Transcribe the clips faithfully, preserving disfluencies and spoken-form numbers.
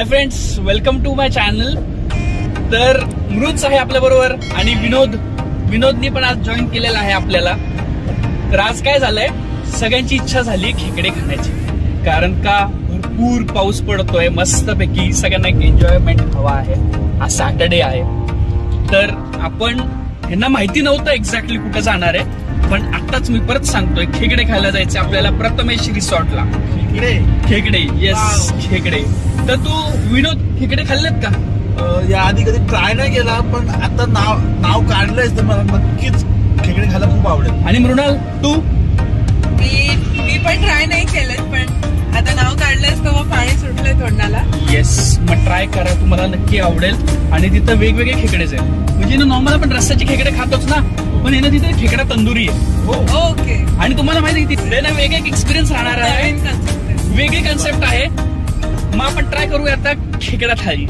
High friends, welcome to my channel. तर मृत आहे आपल्या बरोबर आणि विनोद विनोदनी पण आज जॉईन केलेला आहे आपल्याला। तर आज काय झालंय, सगळ्यांची इच्छा झाली खेकडे खाण्याची, कारण का भरपूर पाऊस पडतोय, मस्तपैकी सगळ्यांना एक एन्जॉयमेंट हवा आहे। आज सॅटर्डे आहे, तर आपण यांना माहिती नव्हतं एक्झॅक्टली कुठे जाणार आहे, पण आताच मी परत सांगतोय खेकडे खायला जायचे आपल्याला प्रथमेश रिसॉर्टला। खेकडे खेकडे येस खेकडे। तर तू विनोद खेकडे खाल्लेत का? या आधी कधी ट्राय नाही केला, पण आता नाव नाव काढलंय तर मला नक्कीच खेकडे खायला खूप आवडेल। आणि मृणाल तू? मी मी पण ट्राय नाही केलं, पण आता नाव काढलंयस तर मग पाणी सुटलंय तोंडाला। येस, मग ट्राय करा, तुम्हाला नक्की आवडेल। आणि तिथं वेगवेगळे खेकडेच आहेत, म्हणजे ना नॉर्मल आपण रस्त्याचे खेकडे खातोच ना, पण येणं तिथे खेकडा तंदुरी आहे। ओके। आणि तुम्हाला माहिती तिथे ना वेगळा एक एक्सपिरियन्स राहणार आहे, वेगळी कन्सेप्ट आहे। मग आपण ट्राय करूया आता खेकडा थाळी।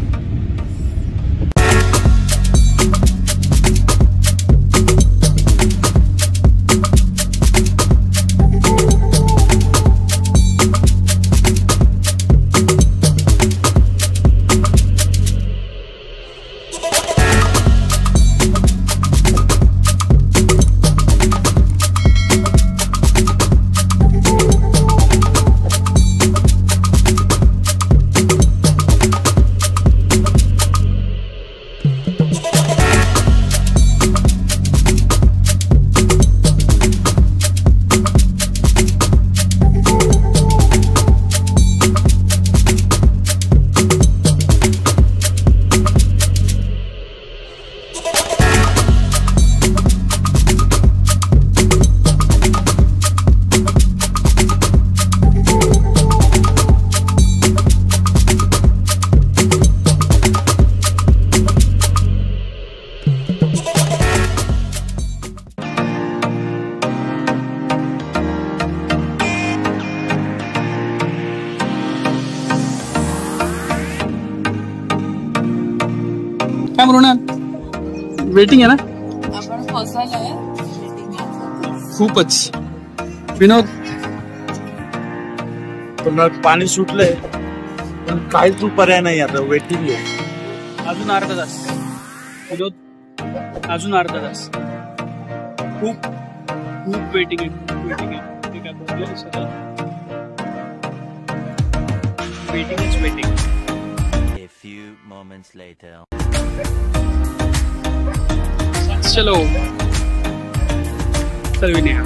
काय मृणाल, वेटिंग आहे ना? आपण पोहोचलोय खूपच। विनोद पण पाणी सुटलंय, पण काहीच तू पर्याय नाही, आता वेटिंग आहे अजून अर्धा तास। विनोद अजून अर्धा तास, खूप खूप वेटिंग आहे, खूप वेटिंग आहे। ठीक आहे, बघूया सगळं वेटिंगच waiting. A few moments later. चलो चल विनय,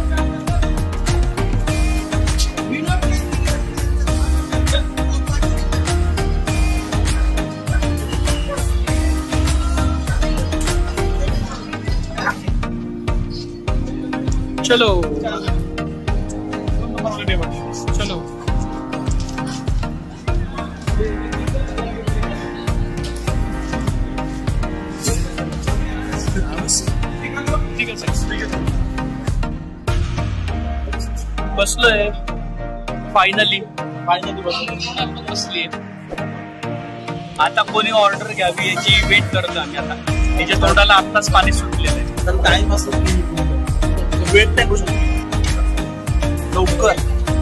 चलो चलो। बसलोय फायनली फायनली बसलो बसली। आता कोणी ऑर्डर घ्यावी याची वेट करतो आम्ही। आता त्याच्या तोंडाला आत्ताच पाणी सुटलेलं आहे, तर टाइम असतो वेट नाही करू शकतो लवकर।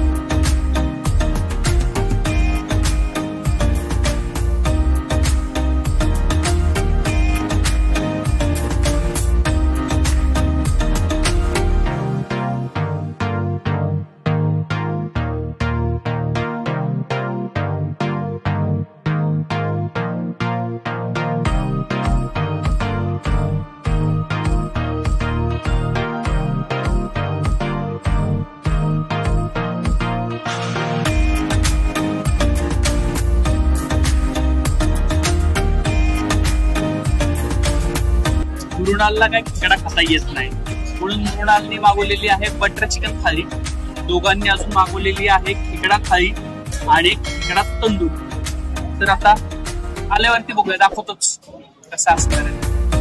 मृणालला काय खेकडा खाता येत नाही, म्हणून मृणालने मागवलेली आहे बटर चिकन थाळी, दोघांनी अजून मागवलेली आहे खेकडा थाळी आणि खेकडा तंदूर। तर आता आल्यावरती बघूया, दाखवतोच कसं असणार आहे।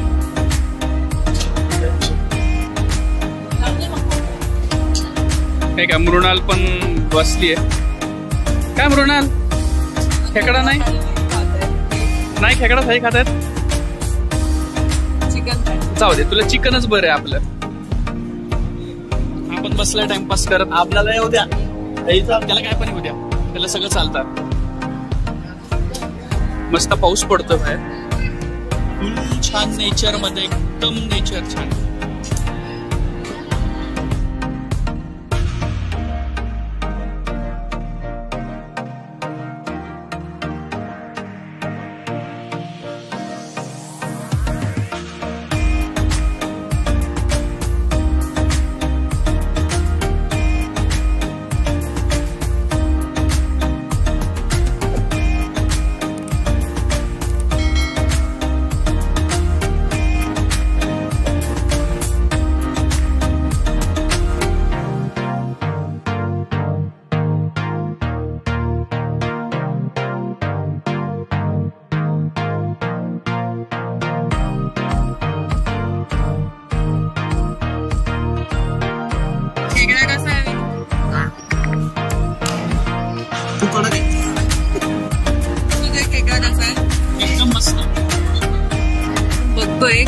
काय काय मृणाल पण बसली आहे। काय मृणाल, खेकडा नाही नाही खेकडा थाळी खात आहेत? जाऊ दे, तुला चिकनच बरं आहे आपलं। आपण बसला टाइमपास करत, आपल्याला येऊ द्या, त्याला काय पण येऊ द्या, त्याला सगळं चालतं। मस्त पाऊस पडतो बाहेर. फुल छान नेचर मध्ये, एकदम नेचर छान. बघतोय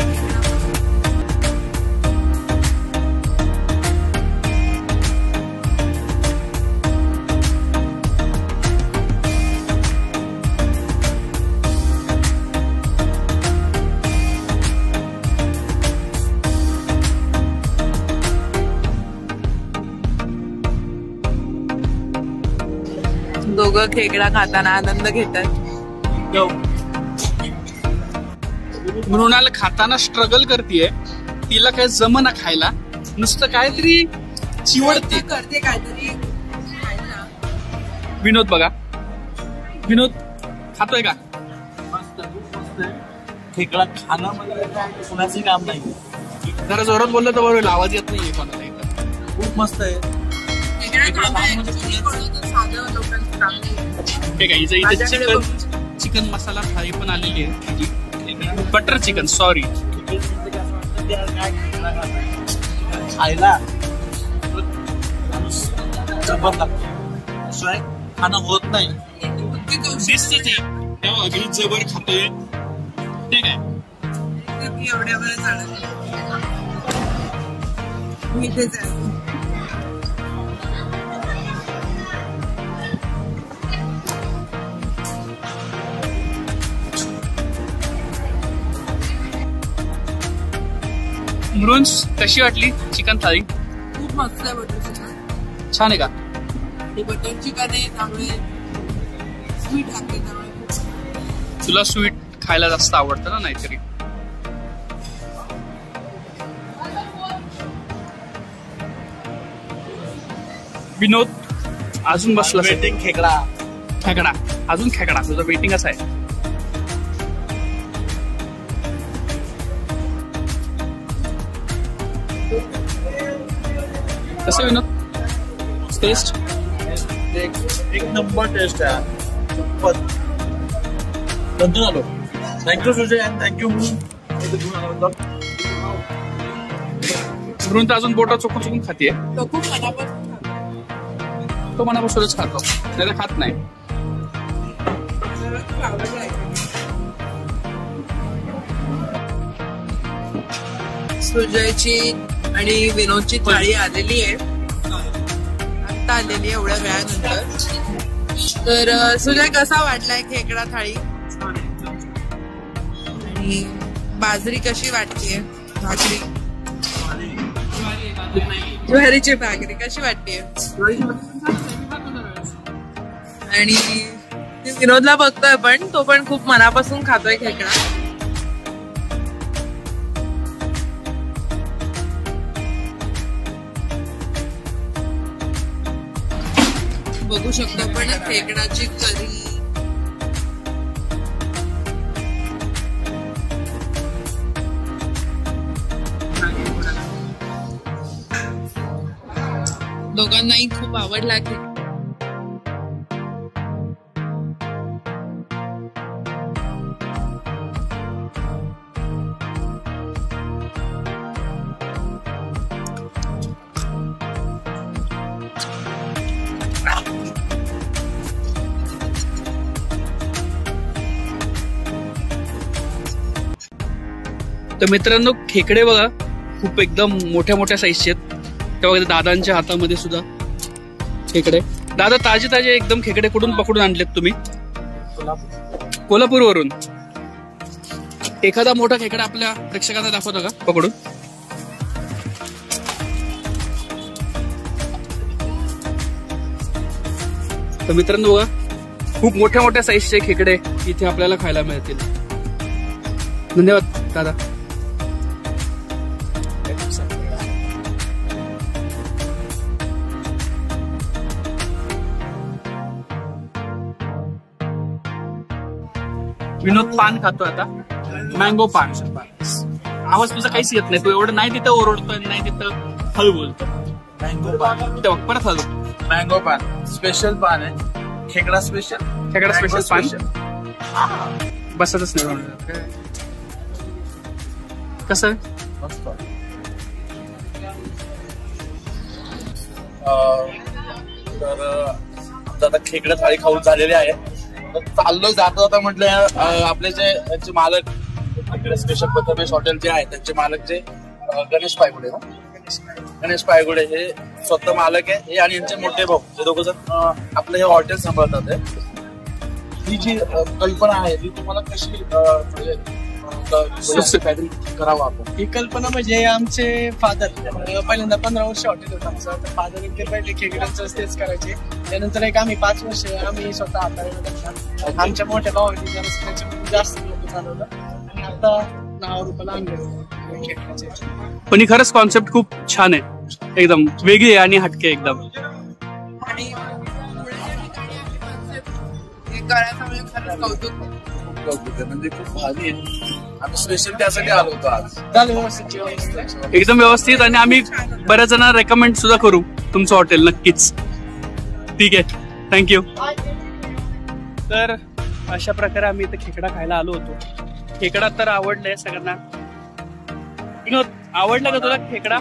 दोघं खेकडा खाताना आनंद घेतात. मृणाल खाताना स्ट्रगल करतेय, तिला काय जमना खायला, नुसतं काहीतरी चिवडते करते काहीतरी. विनोद बघा, विनोद खातोय का? खेकडा खाणं म्हणजे कोणाचं काम नाही. जरा जोरात बोललं तर बरोबर, आवाज येत नाहीये कोणाला इथं. खूप मस्त आहे. ठीक आहे, इथे चिकन चिकन मसाला थाळी पण आलेली आहे. Butter chicken, sorry. खायला जबरदस्त शिवाय खाणं होत नाही. दिसतच आहे तेव्हा अगदी जबर खातोय. ठीक आहे, एवढ्या वेळ चालत मी इथेच आहे. मृंज कशी वाटली चिकन थाळी? खूप मस्त आहे. बटर चिकन छान आहे का? ते बटर चिकन आहे त्यामुळे स्वीट आहे, त्यामुळे तुला स्वीट खायला जास्त आवडतं ना? नाहीतरी विनोद अजून बसला. वेटिंग खेकडा खेकडा अजून खेकडा तुझं वेटिंगच आहे. कसं विनोद टेस्ट? एक नंबर टेस्ट आहे. नंतर आलो. थँक्यू सुजय अँड थँक्यू म्हणून तर अजून बोटा चोखून चोखून खाते. तो खूप मनापासून खातो. तो मनापासूनच खातो, नाही तर खात नाही. सुजयची आणि विनोदची थाळी आलेली आहे, आता आलेली आहे एवढ्या वेळानंतर. तर सुजय कसा वाटलाय खेकडा थाळी? आणि बाजरी कशी वाटतेय? भाकरी ज्वारीची भाकरी कशी वाटतेय? आणि विनोदला बघतोय पण तो पण खूप मनापासून खातोय खेकडा. बघू शकतो आपण खेकडाची करी, दोघांनाही खूप आवडला. तर मित्रांनो खेकडे बघा खूप एकदम मोठ्या मोठ्या साईजचे आहेत. तेव्हा दादांच्या हातामध्ये सुद्धा खेकडे. दादा ताजे ताजे एकदम खेकडे कुठून पकडून आणलेत तुम्ही? कोल्हापूरवरून एखादा मोठा खेकडा आपल्या प्रेक्षकांना दाखवतो का पकडून? तर मित्रांनो बघा, खूप मोठ्या मोठ्या साईजचे खेकडे इथे आपल्याला खायला मिळतील. धन्यवाद दादा. विनोद पान खातो आता, मँगो पान. आवाज तुझा काहीच येत नाही, तू एवढं नाही तिथं ओरडतोय, नाही तिथं हळू बोलतो. मँगो पान परत हळू. मँगो पान स्पेशल पान आहे, खेकडा स्पेशल. खेकडा स्पेशल पान बसतच नाही. कसं तर आता खेकडा थाळी खाऊन झालेली आहे. चाललोय जाता जाता म्हटलं आपले जे यांचे मालक खेकडा स्पेशल प्रथमेश हॉटेल जे आहे त्यांचे मालक जे गणेश पायगुडे ना गणेश पायगुडे हे स्वतः मालक आहे हे, आणि यांचे मोठे भाऊ हे दोघ जण आपलं हे हॉटेल सांभाळतात. ही जी कल्पना आहे ती तुम्हाला कशी म्हणजे करावं आपण? ही कल्पना म्हणजे आमचे फादर पहिल्यांदा पंधरा वर्ष हॉटेल होतं आमचं. तर फादर ते पहिले खेकड्यांचं तेच करायचे. त्यानंतर एक आम्ही पाच वर्ष आम्ही स्वतः हाताळलं. आमच्या मोठ्या भावाने त्याच्यामध्ये जास्त लोक चालवलं आणि आता नाव रुपयाला आणलं खेकड्याचे. पण ही खरंच कॉन्सेप्ट खूप छान आहे, एकदम वेगळी आणि हटके एकदम. आणि खरंच कौतुक म्हणजे खूप भारी आहे. आम्ही स्पेशल त्यासाठी आलो होतो आज. एकदम व्यवस्थित, आणि आम्ही बऱ्याच जणांना रेकमेंड सुद्धा करू तुमचं हॉटेल नक्कीच. ठीक आहे, थँक्यू. तर अशा प्रकारे आम्ही इथे खेकडा खायला आलो होतो. खेकडा तर आवडलाय सगळ्यांना. विनोद, आवडला का तुला खेकडा?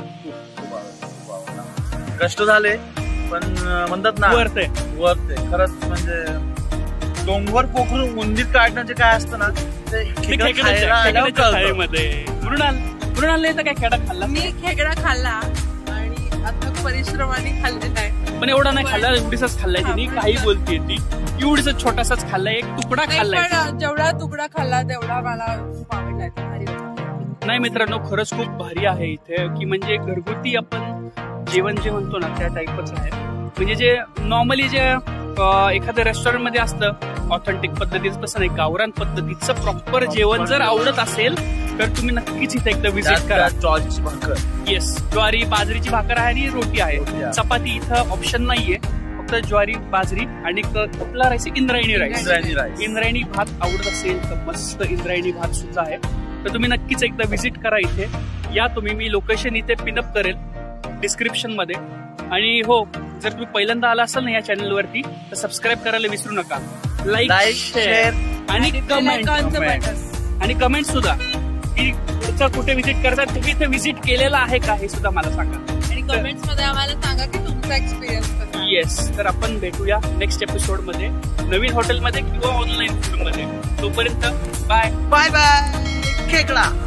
कष्ट झाले पण म्हणतात ना वर्थ आहे. वर्थ आहे खरंच. म्हणजे डोंगर पोखरून उंदीर काढण्याचे काय असतं ना ते मध्ये. मृणाल मृणाल तर काय खेकडा खाल्ला? मी खेकडा खाल्ला आणि आता परिश्रमाने खाल्लेला आहे. पण एवढा नाही खाल्ला, एवढीचाच खाल्लाय तिने. काही बोलते ती, एवढीच छोटासाच खाल्लाय, एक तुकडा खाल्लाय. जेवढा तुकडा खाल्ला तेवढा मला खूप आवडलाय. नाही मित्रांनो, खरंच खूप भारी आहे इथे. की म्हणजे घरगुती आपण जेवण जे म्हणतो ना त्या टाईपच आहे. म्हणजे जे नॉर्मली जे एखाद्या रेस्टॉरंट मध्ये असतं ऑथेंटिक पद्धतीचं, तसं नाही. गावरान पद्धतीचं प्रॉपर जेवण जर आवडत असेल तर तुम्ही नक्कीच इथे एकदा व्हिजिट करा. ज्वारीची भाकर, येस, ज्वारी बाजरीची भाकर आहे आणि रोटी आहे. चपाती इथं ऑप्शन नाहीये, फक्त ज्वारी बाजरी आणि कुठला rice, Indrayani rice. Indrayani rice Indrayani भात आवडत असेल तर मस्त इंद्रायणी भात सुद्धा आहे. तर तुम्ही नक्कीच एकदा व्हिजिट करा इथे. या तुम्ही, मी लोकेशन इथे पिनअप करेल डिस्क्रिप्शन मध्ये. आणि हो, जर तुम्ही पहिल्यांदा आला असाल ना या चॅनल वरती तर सबस्क्राईब करायला विसरू नका. लाईक, शेअर आणि कमेंट आणि कमेंट सुद्धा की पुढचं कुठे व्हिजिट करतात, तुम्ही इथे व्हिजिट केलेला आहे का हे सुद्धा मला सांगा. आणि कमेंट्स मध्ये आम्हाला सांगा की तुमचा एक्सपिरियन्स कसा. येस, तर आपण भेटूया नेक्स्ट एपिसोड मध्ये, नवीन हॉटेलमध्ये किंवा ऑनलाईन फूड मध्ये. तोपर्यंत बाय बाय बाय खेकडा.